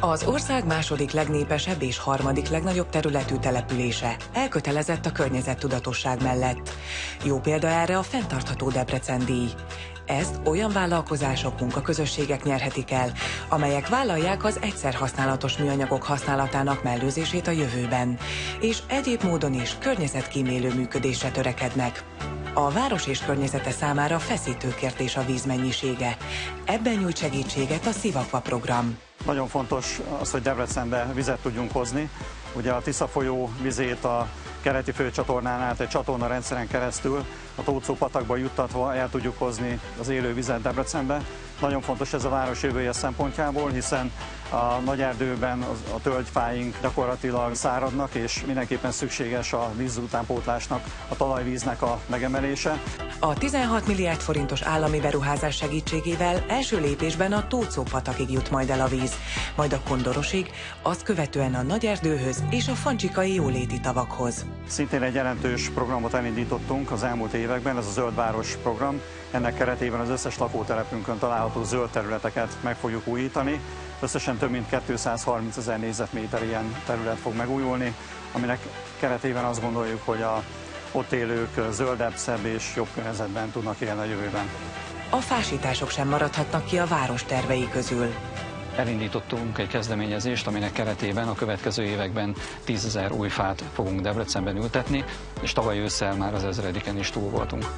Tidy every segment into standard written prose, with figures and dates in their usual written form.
Az ország második legnépesebb és harmadik legnagyobb területű települése elkötelezett a környezettudatosság mellett. Jó példa erre a fenntartható Debrecen díj. Ezt olyan vállalkozások, munkaközösségek nyerhetik el, amelyek vállalják az egyszerhasználatos műanyagok használatának mellőzését a jövőben, és egyéb módon is környezetkímélő működésre törekednek. A város és környezete számára feszítő kérdés a víz mennyisége. Ebben nyújt segítséget a Szivakva program. Nagyon fontos az, hogy Debrecenbe vizet tudjunk hozni. Ugye a Tisza folyó vizét a keleti főcsatornán át egy csatornarendszeren keresztül a Tóczó-patakba juttatva el tudjuk hozni az élő vizet Debrecenbe. Nagyon fontos ez a város jövője szempontjából, hiszen a nagy erdőben a tölgyfáink gyakorlatilag száradnak, és mindenképpen szükséges a vízutánpótlásnak, a talajvíznek a megemelése. A 16 milliárd forintos állami beruházás segítségével első lépésben a Tóczó-patakig jut majd el a víz, majd a Kondorosig, azt követően a Nagyerdőhöz és a fancsikai jóléti tavakhoz. Szintén egy jelentős programot elindítottunk az elmúlt években, ez a Zöld Város program. Ennek keretében az összes lakótelepünkön található zöld területeket meg fogjuk újítani. Összesen több mint 230 000 négyzetméter ilyen terület fog megújulni, aminek keretében azt gondoljuk, hogy a ott élők zöldebb, szebb és jobb környezetben tudnak élni a jövőben. A fásítások sem maradhatnak ki a város tervei közül. Elindítottunk egy kezdeményezést, aminek keretében a következő években 10 000 új fát fogunk Debrecenben ültetni, és tavaly ősszel már az 1000-en is túl voltunk.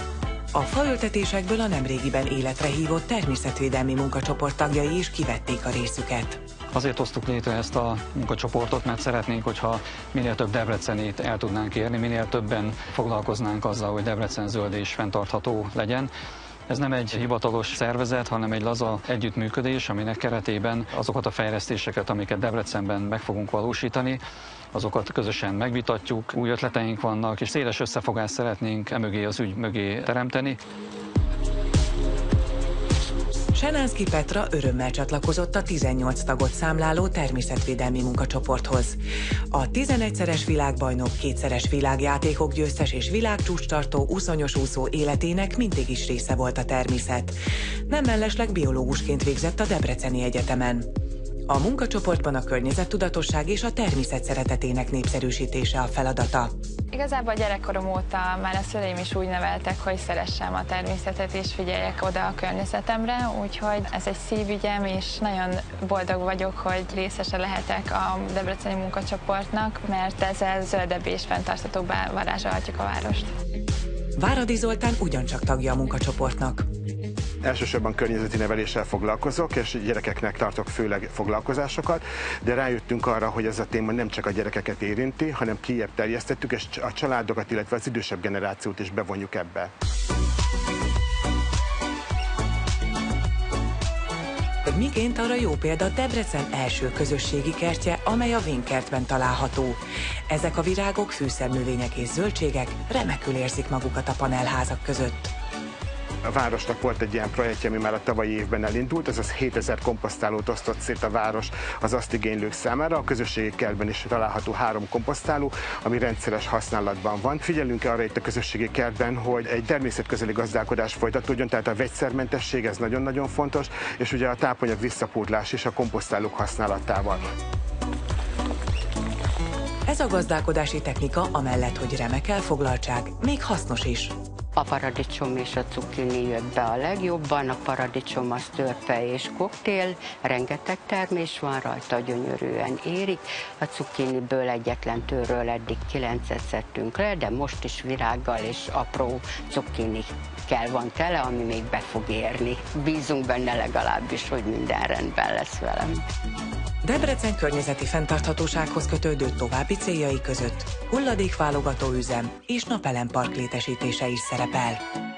A faültetésekből a nemrégiben életre hívott természetvédelmi munkacsoport tagjai is kivették a részüket. Azért hoztuk létre ezt a munkacsoportot, mert szeretnénk, hogyha minél több debrecenit el tudnánk érni, minél többen foglalkoznánk azzal, hogy Debrecen zöld és fenntartható legyen. Ez nem egy hivatalos szervezet, hanem egy laza együttműködés, aminek keretében azokat a fejlesztéseket, amiket Debrecenben meg fogunk valósítani, azokat közösen megvitatjuk, új ötleteink vannak, és széles összefogást szeretnénk emögé az ügy mögé teremteni. Senánszky Petra örömmel csatlakozott a 18 tagot számláló természetvédelmi munkacsoporthoz. A 11-szeres világbajnok, 2-szeres világjátékok győztes és világcsúcstartó uszonyos úszó életének mindig is része volt a természet. Nem mellesleg biológusként végzett a Debreceni Egyetemen. A munkacsoportban a környezettudatosság és a természet szeretetének népszerűsítése a feladata. Igazából gyerekkorom óta már a szüleim is úgy neveltek, hogy szeressem a természetet és figyeljek oda a környezetemre, úgyhogy ez egy szívügyem, és nagyon boldog vagyok, hogy részese lehetek a debreceni munkacsoportnak, mert ezzel zöldebb és fenntarthatóbbá varázsolhatjuk a várost. Váradi Zoltán ugyancsak tagja a munkacsoportnak. Elsősorban környezeti neveléssel foglalkozok, és gyerekeknek tartok főleg foglalkozásokat, de rájöttünk arra, hogy ez a téma nem csak a gyerekeket érinti, hanem kijebb terjesztettük, és a családokat, illetve az idősebb generációt is bevonjuk ebbe. Miként arra jó példa Debrecen első közösségi kertje, amely a Vénkertben található. Ezek a virágok, fűszernövények és zöldségek remekül érzik magukat a panelházak között. A városnak volt egy ilyen projektje, ami már a tavalyi évben elindult, azaz 7000 komposztálót osztott szét a város az azt igénylők számára. A közösségi kertben is található 3 komposztáló, ami rendszeres használatban van. Figyelünk arra itt a közösségi kertben, hogy egy természetközeli gazdálkodás folytatódjon, tehát a vegyszermentesség, ez nagyon-nagyon fontos, és ugye a tápanyag visszapótlás is a komposztálók használatával. Ez a gazdálkodási technika amellett, hogy remek elfoglaltság, még hasznos is. A paradicsom és a cukkini jött be a legjobban, a paradicsom az törpe és koktél, rengeteg termés van rajta, gyönyörűen érik. A cukkiniből egyetlen tőről eddig 9-et szedtünk le, de most is virággal és apró cukkinikkel van tele, ami még be fog érni. Bízunk benne legalábbis, hogy minden rendben lesz velem. Debrecen környezeti fenntarthatósághoz kötődő további céljai között hulladékválogató üzem és napelempark létesítése is szerepel.